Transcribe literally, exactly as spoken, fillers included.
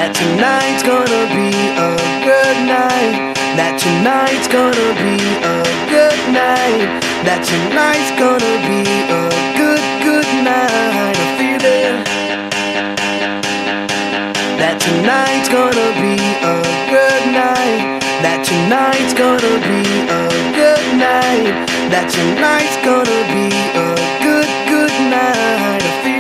that tonight's gonna be a good night, that tonight's gonna be a good night, that tonight's gonna be a good, good night. I feel it. That tonight's gonna be a good night, that tonight's gonna be a good night, that tonight's gonna be a good, good night. I feel